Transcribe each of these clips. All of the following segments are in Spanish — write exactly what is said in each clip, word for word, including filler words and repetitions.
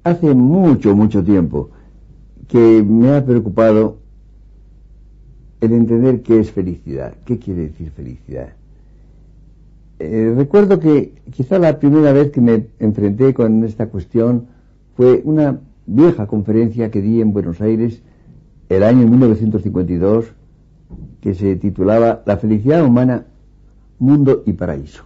Hace mucho, mucho tiempo que me ha preocupado el entender qué es felicidad, qué quiere decir felicidad. Eh, recuerdo que quizá la primera vez que me enfrenté con esta cuestión fue una vieja conferencia que di en Buenos Aires el año mil novecientos cincuenta y dos, que se titulaba La felicidad humana, mundo y paraíso.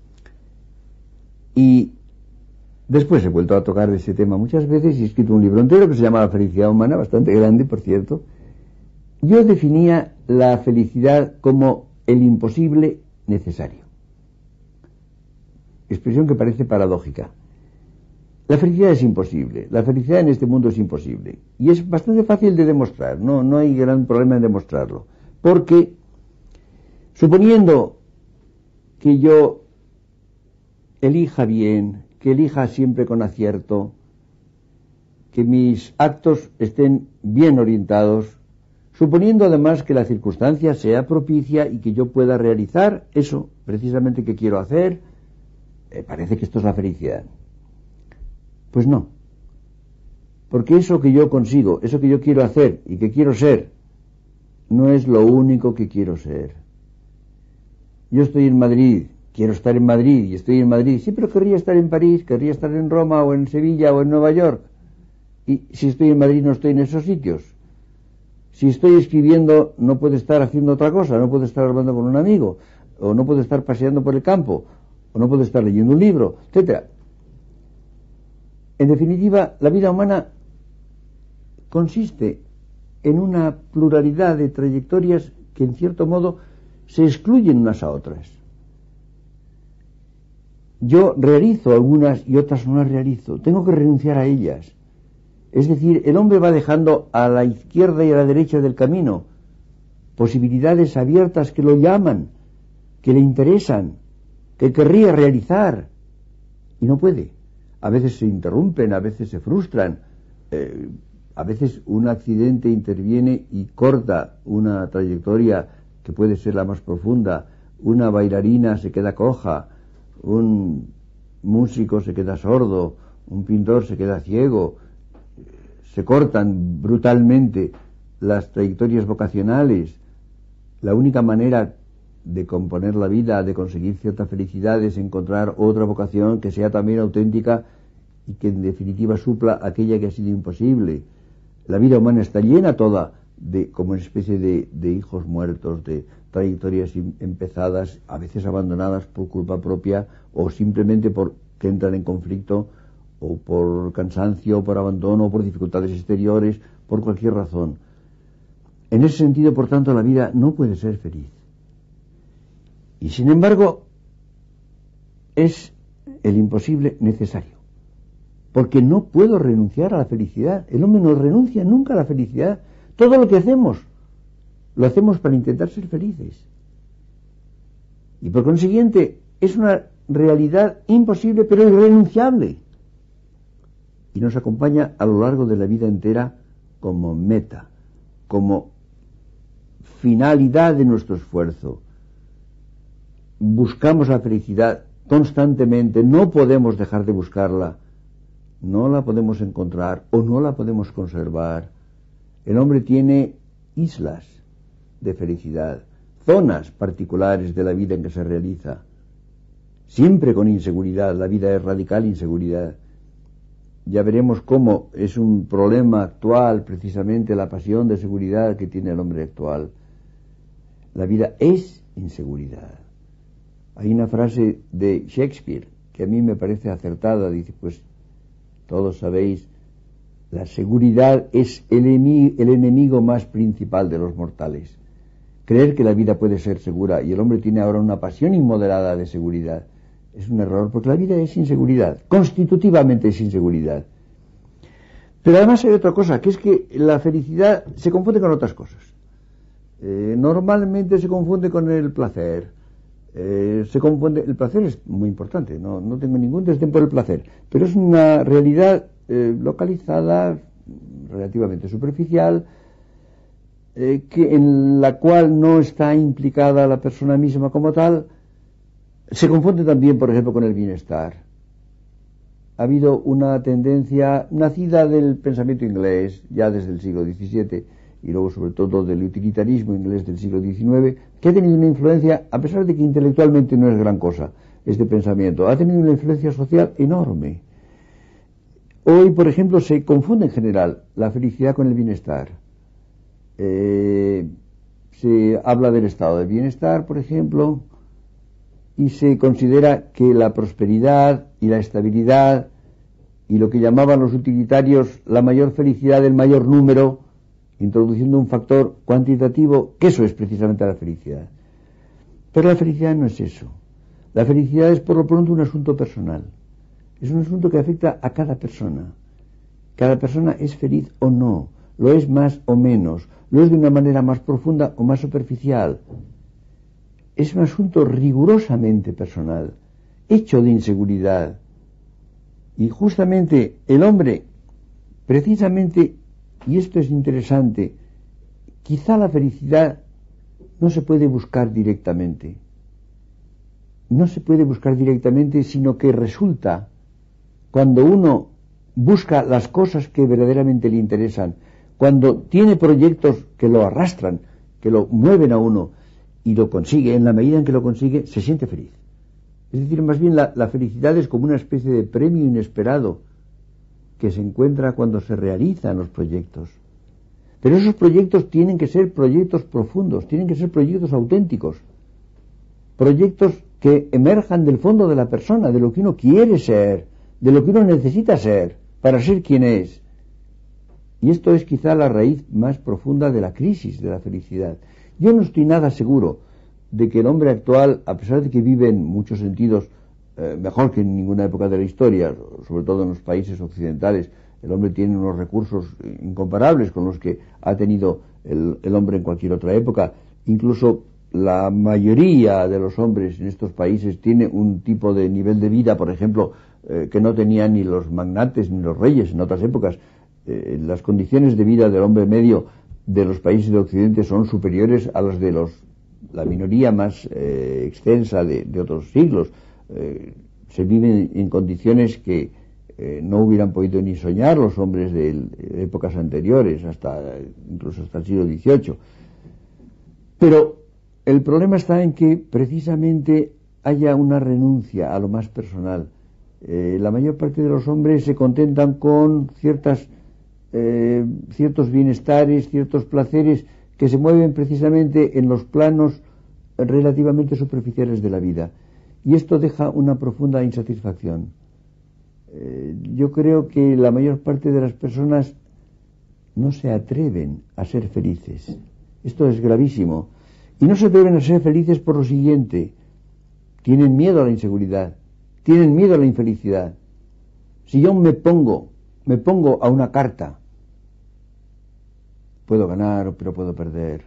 Y después he vuelto a tocar ese tema muchas veces y he escrito un libro entero que se llama La felicidad humana, bastante grande, por cierto. Yo definía la felicidad como el imposible necesario. Expresión que parece paradójica. La felicidad es imposible, la felicidad en este mundo es imposible. Y es bastante fácil de demostrar, no, no hay gran problema en demostrarlo. Porque, suponiendo que yo elija bien, que elija siempre con acierto, que mis actos estén bien orientados, suponiendo además que la circunstancia sea propicia y que yo pueda realizar eso precisamente que quiero hacer, eh, parece que esto es la felicidad. Pues no, porque eso que yo consigo, eso que yo quiero hacer y que quiero ser, no es lo único que quiero ser. Yo estoy en Madrid, quiero estar en Madrid y estoy en Madrid, sí, pero querría estar en París, querría estar en Roma o en Sevilla o en Nueva York. Y si estoy en Madrid no estoy en esos sitios. Si estoy escribiendo no puedo estar haciendo otra cosa, no puedo estar hablando con un amigo, o no puedo estar paseando por el campo, o no puedo estar leyendo un libro, etcétera. En definitiva, la vida humana consiste en una pluralidad de trayectorias que en cierto modo se excluyen unas a otras. Yo realizo algunas y otras no las realizo, tengo que renunciar a ellas. Es decir, el hombre va dejando a la izquierda y a la derecha del camino posibilidades abiertas que lo llaman, que le interesan, que querría realizar y no puede. A veces se interrumpen, a veces se frustran, eh, a veces un accidente interviene y corta una trayectoria que puede ser la más profunda, una bailarina se queda coja, un músico se queda sordo, un pintor se queda ciego, se cortan brutalmente las trayectorias vocacionales. La única manera de componer la vida, de conseguir cierta felicidad, es encontrar otra vocación que sea también auténtica y que en definitiva supla aquella que ha sido imposible. La vida humana está llena toda de como una especie de, de hijos muertos, de trayectorias empezadas, a veces abandonadas por culpa propia o simplemente porque entran en conflicto o por cansancio, o por abandono, o por dificultades exteriores, por cualquier razón. En ese sentido, por tanto, la vida no puede ser feliz. Y sin embargo, es el imposible necesario. Porque no puedo renunciar a la felicidad. El hombre no renuncia nunca a la felicidad. Todo lo que hacemos, lo hacemos para intentar ser felices. Y por consiguiente, es una realidad imposible, pero irrenunciable. Y nos acompaña a lo largo de la vida entera como meta, como finalidad de nuestro esfuerzo. Buscamos la felicidad constantemente, no podemos dejar de buscarla, no la podemos encontrar o no la podemos conservar. El hombre tiene islas de felicidad, zonas particulares de la vida en que se realiza, siempre con inseguridad. La vida es radical inseguridad. Ya veremos cómo es un problema actual precisamente la pasión de seguridad que tiene el hombre actual. La vida es inseguridad. Hay una frase de Shakespeare que a mí me parece acertada, dice, pues todos sabéis, la seguridad es el enemigo, el enemigo más principal de los mortales. Creer que la vida puede ser segura y el hombre tiene ahora una pasión inmoderada de seguridad es un error, porque la vida es inseguridad, constitutivamente es inseguridad. Pero además hay otra cosa, que es que la felicidad se confunde con otras cosas. Eh, normalmente se confunde con el placer. Eh, se confunde, el placer es muy importante, no, no tengo ningún desdén por el placer, pero es una realidad eh, localizada, relativamente superficial, eh, que en la cual no está implicada la persona misma como tal. Se confunde también, por ejemplo, con el bienestar. ha habido una tendencia nacida del pensamiento inglés ya desde el siglo diecisiete y luego sobre todo del utilitarismo inglés del siglo diecinueve, que ha tenido una influencia, a pesar de que intelectualmente no es gran cosa este pensamiento, ha tenido una influencia social enorme. Hoy, por ejemplo, se confunde en general la felicidad con el bienestar. Eh, se habla del estado de bienestar, por ejemplo, y se considera que la prosperidad y la estabilidad y lo que llamaban los utilitarios la mayor felicidad del mayor número, introduciendo un factor cuantitativo, que eso es precisamente la felicidad. Pero la felicidad no es eso. La felicidad es por lo pronto un asunto personal. Es un asunto que afecta a cada persona. Cada persona es feliz o no, lo es más o menos, lo es de una manera más profunda o más superficial. Es un asunto rigurosamente personal, hecho de inseguridad. Y justamente el hombre, precisamente, y esto es interesante, quizá la felicidad no se puede buscar directamente. No se puede buscar directamente, sino que resulta, cuando uno busca las cosas que verdaderamente le interesan, cuando tiene proyectos que lo arrastran, que lo mueven a uno, y lo consigue, en la medida en que lo consigue, se siente feliz. Es decir, más bien la, la felicidad es como una especie de premio inesperado que se encuentra cuando se realizan los proyectos. Pero esos proyectos tienen que ser proyectos profundos, tienen que ser proyectos auténticos, proyectos que emerjan del fondo de la persona, de lo que uno quiere ser, de lo que uno necesita ser, para ser quien es. Y esto es quizá la raíz más profunda de la crisis de la felicidad. Yo no estoy nada seguro de que el hombre actual, a pesar de que vive en muchos sentidos eh, mejor que en ninguna época de la historia, sobre todo en los países occidentales, el hombre tiene unos recursos incomparables con los que ha tenido el, el hombre en cualquier otra época. Incluso la mayoría de los hombres en estos países tiene un tipo de nivel de vida, por ejemplo, eh, que no tenían ni los magnates ni los reyes en otras épocas. Eh, las condiciones de vida del hombre medio de los países de Occidente son superiores a las de los, la minoría más eh, extensa de, de otros siglos. Eh, se viven en condiciones que eh, no hubieran podido ni soñar los hombres de, de épocas anteriores, hasta incluso hasta el siglo dieciocho. Pero el problema está en que precisamente haya una renuncia a lo más personal. Eh, la mayor parte de los hombres se contentan con ciertas Eh, ciertos bienestares, ciertos placeres que se mueven precisamente en los planos relativamente superficiales de la vida. Y esto deja una profunda insatisfacción. Eh, yo creo que la mayor parte de las personas no se atreven a ser felices. Esto es gravísimo. Y no se atreven a ser felices por lo siguiente: tienen miedo a la inseguridad, tienen miedo a la infelicidad. Si yo me pongo, me pongo a una carta, puedo ganar, pero puedo perder.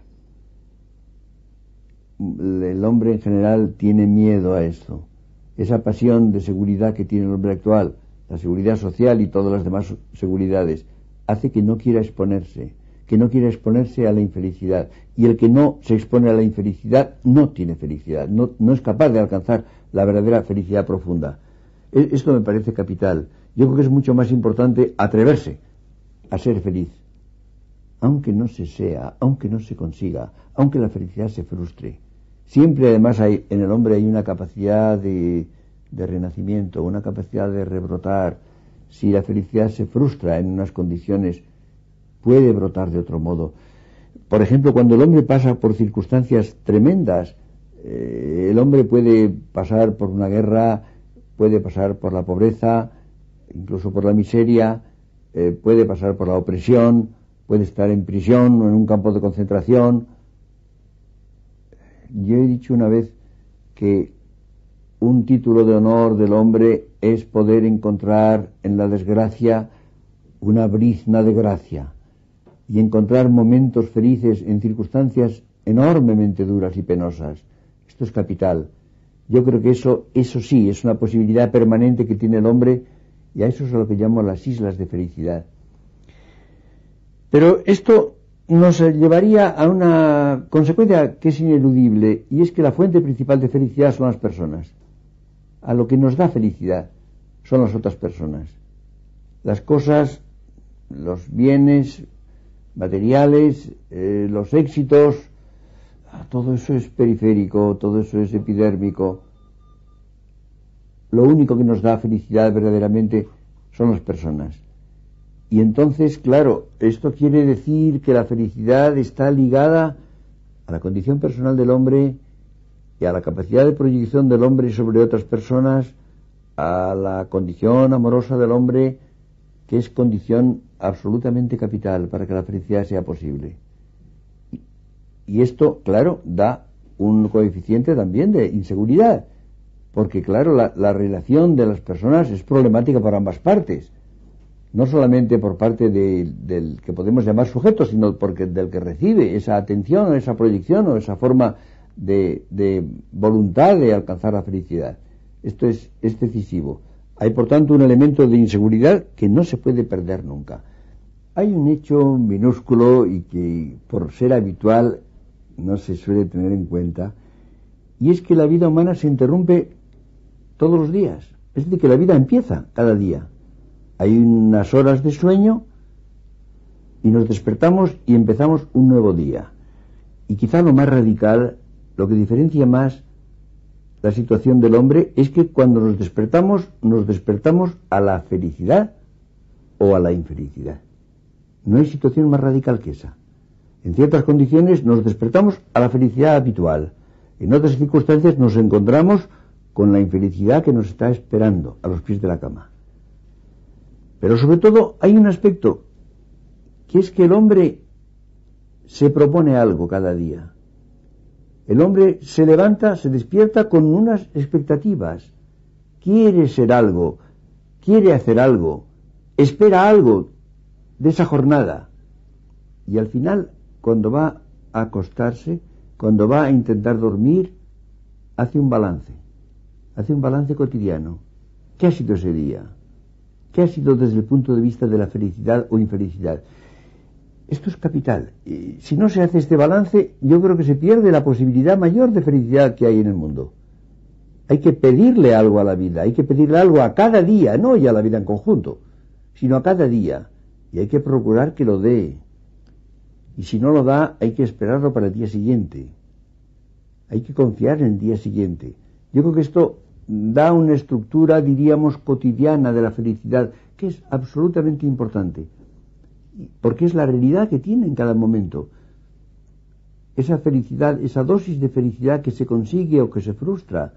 El hombre en general tiene miedo a esto. Esa pasión de seguridad que tiene el hombre actual, la seguridad social y todas las demás seguridades, hace que no quiera exponerse, que no quiera exponerse a la infelicidad. Y el que no se expone a la infelicidad no tiene felicidad, no, no es capaz de alcanzar la verdadera felicidad profunda. Esto me parece capital. Yo creo que es mucho más importante atreverse a ser feliz, aunque no se sea, aunque no se consiga, aunque la felicidad se frustre. Siempre además hay, en el hombre hay una capacidad de, de renacimiento, una capacidad de rebrotar. Si la felicidad se frustra en unas condiciones, puede brotar de otro modo. Por ejemplo, cuando el hombre pasa por circunstancias tremendas, eh, el hombre puede pasar por una guerra, puede pasar por la pobreza, incluso por la miseria, eh, puede pasar por la opresión, puede estar en prisión o en un campo de concentración. Yo he dicho una vez que un título de honor del hombre es poder encontrar en la desgracia una brizna de gracia y encontrar momentos felices en circunstancias enormemente duras y penosas. Esto es capital. Yo creo que eso, eso sí, es una posibilidad permanente que tiene el hombre, y a eso es a lo que llamo las islas de felicidad. Pero esto nos llevaría a una consecuencia que es ineludible, y es que la fuente principal de felicidad son las personas, a lo que nos da felicidad. son las otras personas. Las cosas, los bienes materiales, eh, los éxitos, todo eso es periférico, todo eso es epidérmico. Lo único que nos da felicidad verdaderamente son las personas. Y entonces, claro, esto quiere decir que la felicidad está ligada a la condición personal del hombre y a la capacidad de proyección del hombre sobre otras personas, a la condición amorosa del hombre, que es condición absolutamente capital para que la felicidad sea posible. Y esto, claro, da un coeficiente también de inseguridad, porque, claro, la, la relación de las personas es problemática para ambas partes, no solamente por parte de, del que podemos llamar sujeto, sino porque del que recibe esa atención o esa proyección o esa forma de, de voluntad de alcanzar la felicidad. Esto es, es decisivo. Hay, por tanto, un elemento de inseguridad que no se puede perder nunca. Hay un hecho minúsculo y que, por ser habitual, no se suele tener en cuenta, y es que la vida humana se interrumpe todos los días. Es decir, que la vida empieza cada día. Hay unas horas de sueño y nos despertamos y empezamos un nuevo día. Y quizá lo más radical, lo que diferencia más la situación del hombre, es que cuando nos despertamos, nos despertamos a la felicidad o a la infelicidad. No hay situación más radical que esa. En ciertas condiciones nos despertamos a la felicidad habitual. En otras circunstancias nos encontramos con la infelicidad que nos está esperando a los pies de la cama. Pero sobre todo hay un aspecto, que es que el hombre se propone algo cada día. El hombre se levanta, se despierta con unas expectativas. Quiere ser algo, quiere hacer algo, espera algo de esa jornada. Y al final, cuando va a acostarse, cuando va a intentar dormir, hace un balance. Hace un balance cotidiano. ¿Qué ha sido ese día? ¿Qué ha sido desde el punto de vista de la felicidad o infelicidad? Esto es capital. Y si no se hace este balance, yo creo que se pierde la posibilidad mayor de felicidad que hay en el mundo. Hay que pedirle algo a la vida, hay que pedirle algo a cada día, no ya a la vida en conjunto, sino a cada día. Y hay que procurar que lo dé. Y si no lo da, hay que esperarlo para el día siguiente. Hay que confiar en el día siguiente. Yo creo que esto da una estructura, diríamos, cotidiana de la felicidad, que es absolutamente importante, porque es la realidad que tiene en cada momento. Esa felicidad, esa dosis de felicidad que se consigue o que se frustra,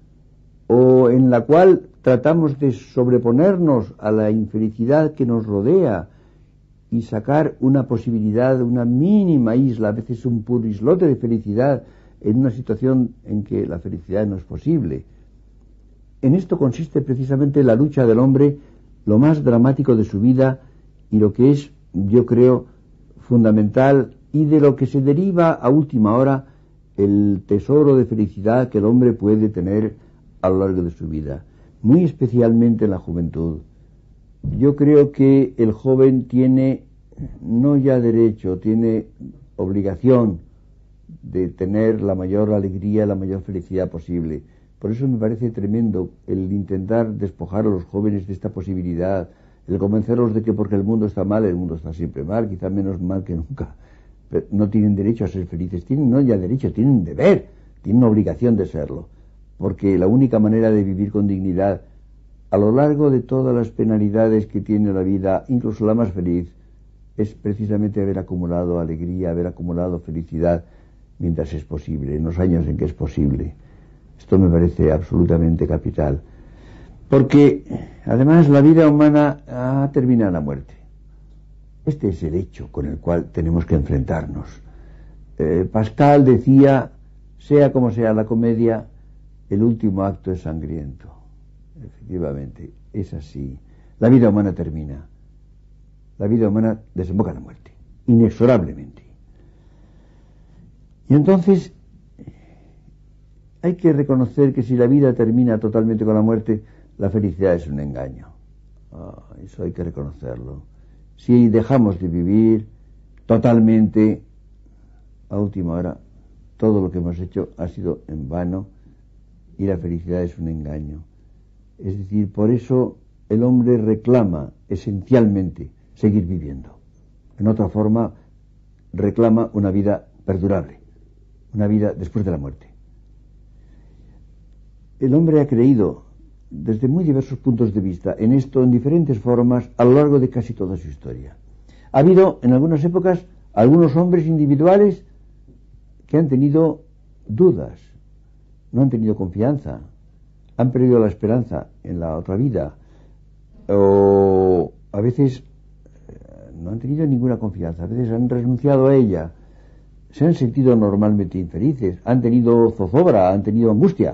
o en la cual tratamos de sobreponernos a la infelicidad que nos rodea y sacar una posibilidad, una mínima isla, a veces un puro islote de felicidad en una situación en que la felicidad no es posible. En esto consiste precisamente la lucha del hombre, lo más dramático de su vida y lo que es, yo creo, fundamental y de lo que se deriva a última hora el tesoro de felicidad que el hombre puede tener a lo largo de su vida, muy especialmente en la juventud. Yo creo que el joven tiene no ya derecho, tiene obligación de tener la mayor alegría, la mayor felicidad posible. Por eso me parece tremendo el intentar despojar a los jóvenes de esta posibilidad, el convencerlos de que porque el mundo está mal, el mundo está siempre mal, quizá menos mal que nunca. Pero no tienen derecho a ser felices, tienen no ya derecho, tienen deber, tienen obligación de serlo. Porque la única manera de vivir con dignidad, a lo largo de todas las penalidades que tiene la vida, incluso la más feliz, es precisamente haber acumulado alegría, haber acumulado felicidad, mientras es posible, en los años en que es posible. Esto me parece absolutamente capital. Porque, además, la vida humana ah, termina en la muerte. Este es el hecho con el cual tenemos que enfrentarnos. Eh, Pascal decía, sea como sea la comedia, el último acto es sangriento. Efectivamente, es así. La vida humana termina. La vida humana desemboca en la muerte, inexorablemente. Y entonces hay que reconocer que si la vida termina totalmente con la muerte, la felicidad es un engaño. Oh, eso hay que reconocerlo. Si dejamos de vivir totalmente, a última hora, todo lo que hemos hecho ha sido en vano y la felicidad es un engaño. Es decir, por eso el hombre reclama esencialmente seguir viviendo. En otra forma, reclama una vida perdurable, una vida después de la muerte. El hombre ha creído, desde muy diversos puntos de vista, en esto en diferentes formas a lo largo de casi toda su historia. Ha habido en algunas épocas algunos hombres individuales que han tenido dudas, no han tenido confianza, han perdido la esperanza en la otra vida, o a veces no han tenido ninguna confianza, a veces han renunciado a ella, se han sentido normalmente infelices, han tenido zozobra, han tenido angustia.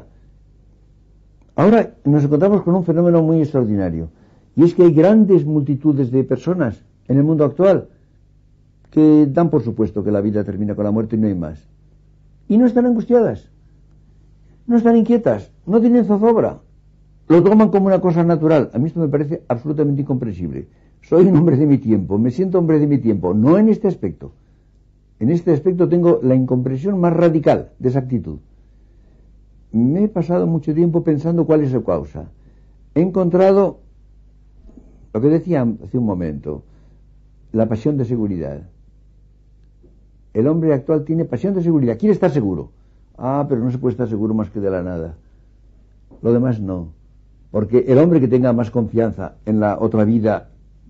Ahora nos encontramos con un fenómeno muy extraordinario, y es que hay grandes multitudes de personas en el mundo actual que dan por supuesto que la vida termina con la muerte y no hay más. Y no están angustiadas, no están inquietas, no tienen zozobra, lo toman como una cosa natural. A mí esto me parece absolutamente incomprensible. Soy un hombre de mi tiempo, me siento hombre de mi tiempo, no en este aspecto. En este aspecto tengo la incomprensión más radical de esa actitud. Me he pasado mucho tiempo pensando cuál es su causa. He encontrado lo que decía hace un momento, la pasión de seguridad. El hombre actual tiene pasión de seguridad, quiere estar seguro. Ah, pero no se puede estar seguro más que de la nada. Lo demás no. Porque el hombre que tenga más confianza en la otra vida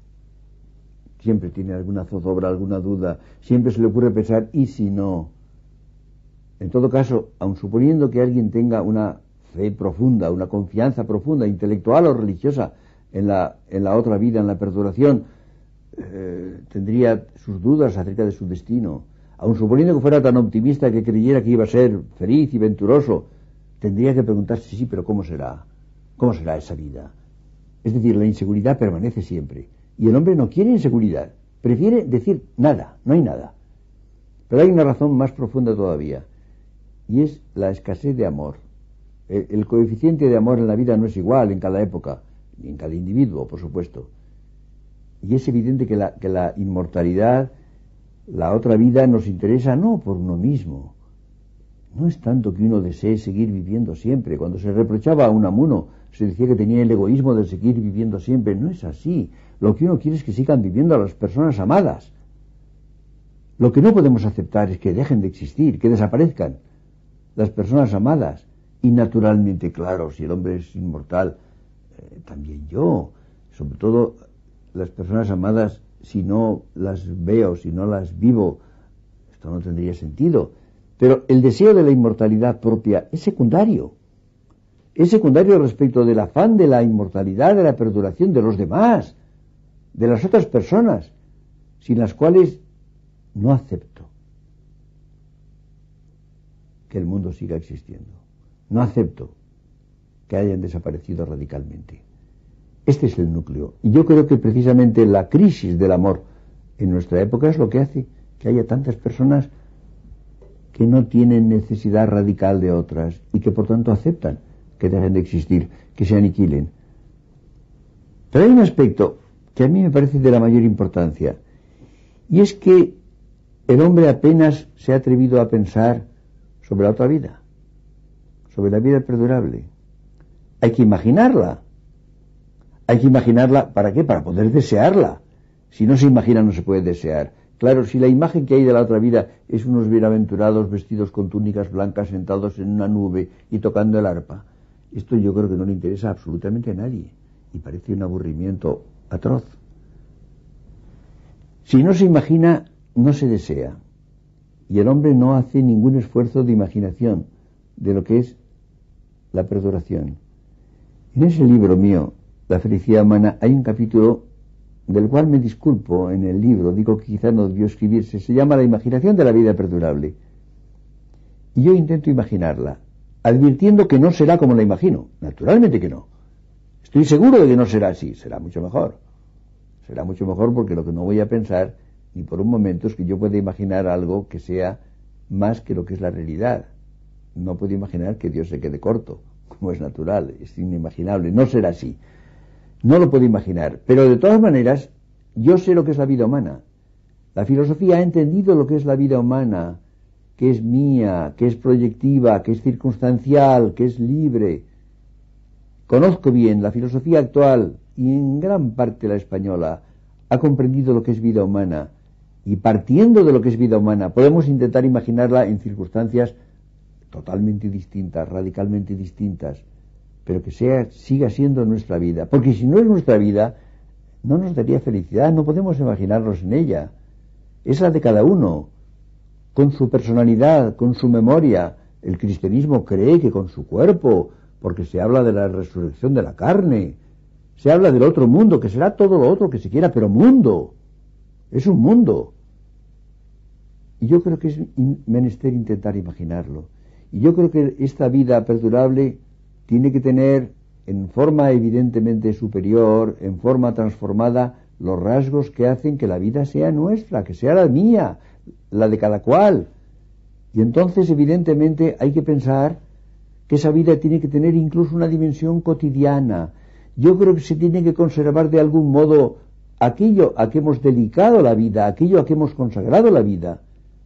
siempre tiene alguna zozobra, alguna duda, siempre se le ocurre pensar, ¿y si no? En todo caso, aun suponiendo que alguien tenga una fe profunda, una confianza profunda, intelectual o religiosa en la, en la otra vida, en la perduración, eh, tendría sus dudas acerca de su destino. Aun suponiendo que fuera tan optimista que creyera que iba a ser feliz y venturoso, tendría que preguntarse, sí, pero ¿cómo será? ¿Cómo será esa vida? Es decir, la inseguridad permanece siempre. Y el hombre no quiere inseguridad, prefiere decir nada, no hay nada. Pero hay una razón más profunda todavía, y es la escasez de amor. El, el coeficiente de amor en la vida no es igual en cada época, ni en cada individuo, por supuesto. Y es evidente que la, que la inmortalidad, la otra vida, nos interesa no por uno mismo. No es tanto que uno desee seguir viviendo siempre. Cuando se reprochaba a Unamuno, se decía que tenía el egoísmo de seguir viviendo siempre. No es así. Lo que uno quiere es que sigan viviendo a las personas amadas. Lo que no podemos aceptar es que dejen de existir, que desaparezcan las personas amadas. Y naturalmente, claro, si el hombre es inmortal, eh, también yo. Sobre todo las personas amadas, si no las veo, si no las vivo, esto no tendría sentido. Pero el deseo de la inmortalidad propia es secundario. Es secundario respecto del afán de la inmortalidad, de la perduración de los demás, de las otras personas, sin las cuales no acepto que el mundo siga existiendo. No acepto que hayan desaparecido radicalmente. Este es el núcleo. Y yo creo que precisamente la crisis del amor en nuestra época es lo que hace que haya tantas personas que no tienen necesidad radical de otras y que por tanto aceptan que dejen de existir, que se aniquilen. Pero hay un aspecto que a mí me parece de la mayor importancia, y es que el hombre apenas se ha atrevido a pensar sobre la otra vida, sobre la vida perdurable. Hay que imaginarla. Hay que imaginarla, ¿para qué? Para poder desearla. Si no se imagina, no se puede desear. Claro, si la imagen que hay de la otra vida es unos bienaventurados vestidos con túnicas blancas sentados en una nube y tocando el arpa, esto yo creo que no le interesa absolutamente a nadie y parece un aburrimiento atroz. Si no se imagina, no se desea, y el hombre no hace ningún esfuerzo de imaginación de lo que es la perduración. En ese libro mío, La felicidad humana, hay un capítulo del cual me disculpo en el libro, digo que quizá no debió escribirse, se llama La imaginación de la vida perdurable. Y yo intento imaginarla, advirtiendo que no será como la imagino. Naturalmente que no. Estoy seguro de que no será así, será mucho mejor. Será mucho mejor porque lo que no voy a pensar, ni por un momento, es que yo pueda imaginar algo que sea más que lo que es la realidad. No puedo imaginar que Dios se quede corto, como es natural, es inimaginable, no será así. No lo puedo imaginar, pero de todas maneras, yo sé lo que es la vida humana. La filosofía ha entendido lo que es la vida humana, que es mía, que es proyectiva, que es circunstancial, que es libre. Conozco bien la filosofía actual, y en gran parte la española, ha comprendido lo que es vida humana, y partiendo de lo que es vida humana, podemos intentar imaginarla en circunstancias totalmente distintas, radicalmente distintas, pero que sea, siga siendo nuestra vida, porque si no es nuestra vida, no nos daría felicidad, no podemos imaginarnos en ella. Es la de cada uno, con su personalidad, con su memoria. El cristianismo cree que con su cuerpo, porque se habla de la resurrección de la carne, se habla del otro mundo, que será todo lo otro que se quiera, pero mundo, es un mundo. Y yo creo que es menester intentar imaginarlo. Y yo creo que esta vida perdurable tiene que tener, en forma evidentemente superior, en forma transformada, los rasgos que hacen que la vida sea nuestra, que sea la mía, la de cada cual. Y entonces, evidentemente, hay que pensar que esa vida tiene que tener incluso una dimensión cotidiana. Yo creo que se tiene que conservar de algún modo aquello a que hemos dedicado la vida, aquello a que hemos consagrado la vida.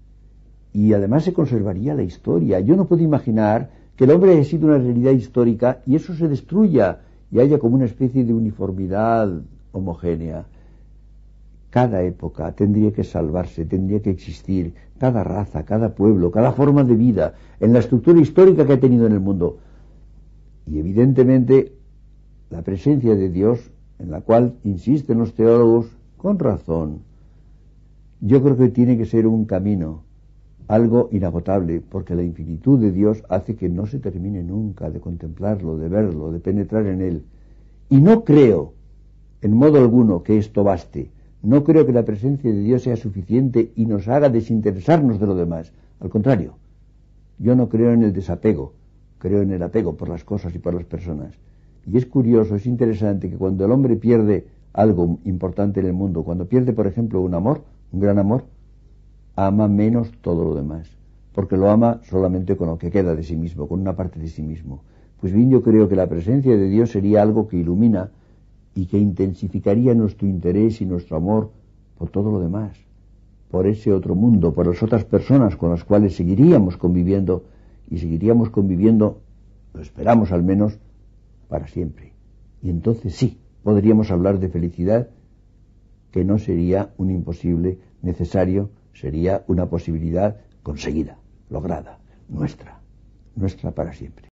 Y además se conservaría la historia. Yo no puedo imaginar que el hombre haya sido una realidad histórica y eso se destruya y haya como una especie de uniformidad homogénea. Cada época tendría que salvarse, tendría que existir, cada raza, cada pueblo, cada forma de vida, en la estructura histórica que ha tenido en el mundo. Y evidentemente la presencia de Dios, en la cual insisten los teólogos, con razón, yo creo que tiene que ser un camino, algo inagotable, porque la infinitud de Dios hace que no se termine nunca de contemplarlo, de verlo, de penetrar en él. Y no creo, en modo alguno, que esto baste. No creo que la presencia de Dios sea suficiente y nos haga desinteresarnos de lo demás. Al contrario, yo no creo en el desapego, creo en el apego por las cosas y por las personas. Y es curioso, es interesante que cuando el hombre pierde algo importante en el mundo, cuando pierde, por ejemplo, un amor, un gran amor, ama menos todo lo demás, porque lo ama solamente con lo que queda de sí mismo, con una parte de sí mismo. Pues bien, yo creo que la presencia de Dios sería algo que ilumina y que intensificaría nuestro interés y nuestro amor por todo lo demás, por ese otro mundo, por las otras personas con las cuales seguiríamos conviviendo y seguiríamos conviviendo, lo esperamos al menos, para siempre. Y entonces sí, podríamos hablar de felicidad, que no sería un imposible necesario, sería una posibilidad conseguida, lograda, nuestra, nuestra para siempre.